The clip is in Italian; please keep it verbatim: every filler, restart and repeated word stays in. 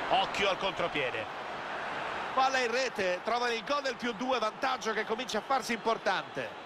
Occhio al contropiede. Palla in rete, trova il gol del più due, vantaggio che comincia a farsi importante.